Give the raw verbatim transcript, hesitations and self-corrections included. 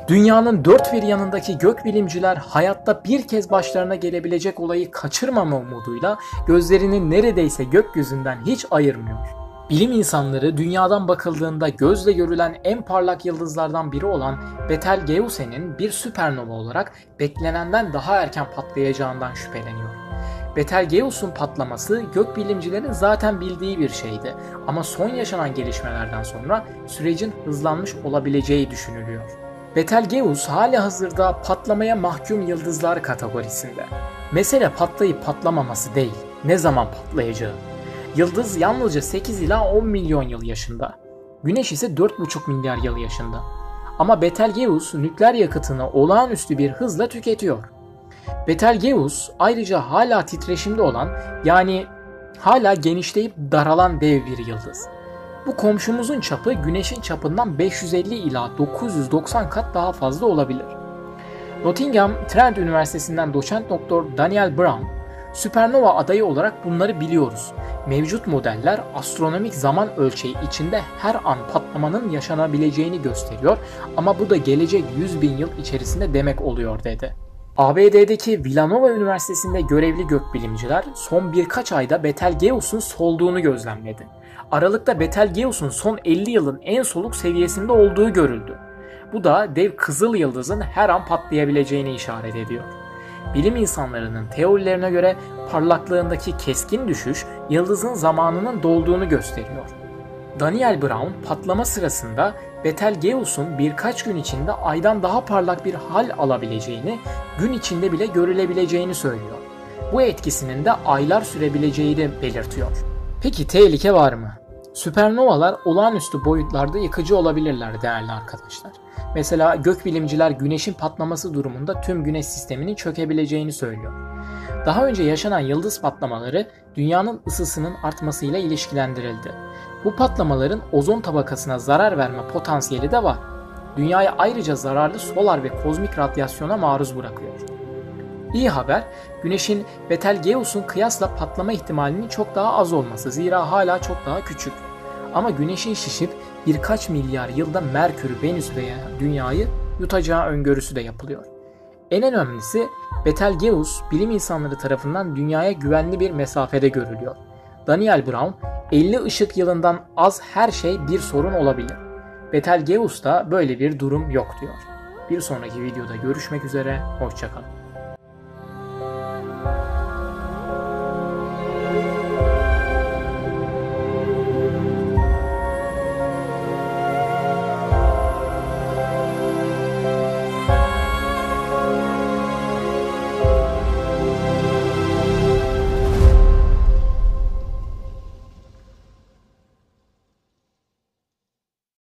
Dünyanın dört bir yanındaki gökbilimciler hayatta bir kez başlarına gelebilecek olayı kaçırmama umuduyla gözlerini neredeyse gökyüzünden hiç ayırmıyor. Bilim insanları dünyadan bakıldığında gözle görülen en parlak yıldızlardan biri olan Betelgeuse'nin bir süpernova olarak beklenenden daha erken patlayacağından şüpheleniyor. Betelgeuse'un patlaması gökbilimcilerin zaten bildiği bir şeydi ama son yaşanan gelişmelerden sonra sürecin hızlanmış olabileceği düşünülüyor. Betelgeuse halihazırda patlamaya mahkum yıldızlar kategorisinde. Mesele patlayıp patlamaması değil, ne zaman patlayacağı. Yıldız yalnızca sekiz ila on milyon yıl yaşında. Güneş ise dört buçuk milyar yıl yaşında. Ama Betelgeuse nükleer yakıtını olağanüstü bir hızla tüketiyor. Betelgeuse ayrıca hala titreşimde olan, yani hala genişleyip daralan dev bir yıldız. Bu komşumuzun çapı Güneş'in çapından beş yüz elli ila dokuz yüz doksan kat daha fazla olabilir. Nottingham Trent Üniversitesi'nden doçent doktor Daniel Brown, süpernova adayı olarak bunları biliyoruz. Mevcut modeller astronomik zaman ölçeği içinde her an patlamanın yaşanabileceğini gösteriyor ama bu da gelecek yüz bin yıl içerisinde demek oluyor dedi. A B D'deki Villanova Üniversitesi'nde görevli gökbilimciler son birkaç ayda Betelgeuse'un solduğunu gözlemledi. Aralıkta Betelgeuse'un son elli yılın en soluk seviyesinde olduğu görüldü. Bu da dev kızıl yıldızın her an patlayabileceğini işaret ediyor. Bilim insanlarının teorilerine göre parlaklığındaki keskin düşüş yıldızın zamanının dolduğunu gösteriyor. Daniel Brown patlama sırasında Betelgeuse'un birkaç gün içinde aydan daha parlak bir hal alabileceğini, gün içinde bile görülebileceğini söylüyor. Bu etkisinin de aylar sürebileceğini belirtiyor. Peki tehlike var mı? Süpernovalar olağanüstü boyutlarda yıkıcı olabilirler değerli arkadaşlar. Mesela gökbilimciler Güneş'in patlaması durumunda tüm Güneş sisteminin çökebileceğini söylüyor. Daha önce yaşanan yıldız patlamaları dünyanın ısısının artmasıyla ilişkilendirildi. Bu patlamaların ozon tabakasına zarar verme potansiyeli de var. Dünyayı ayrıca zararlı solar ve kozmik radyasyona maruz bırakıyor. İyi haber, Güneş'in Betelgeuse'un kıyasla patlama ihtimalinin çok daha az olması, zira hala çok daha küçük. Ama Güneş'in şişip birkaç milyar yılda Merkür, Venüs veya Dünya'yı yutacağı öngörüsü de yapılıyor. En önemlisi Betelgeuse bilim insanları tarafından Dünya'ya güvenli bir mesafede görülüyor. Daniel Brown, elli ışık yılından az her şey bir sorun olabilir. Betelgeuse'da böyle bir durum yok diyor. Bir sonraki videoda görüşmek üzere, hoşça kalın.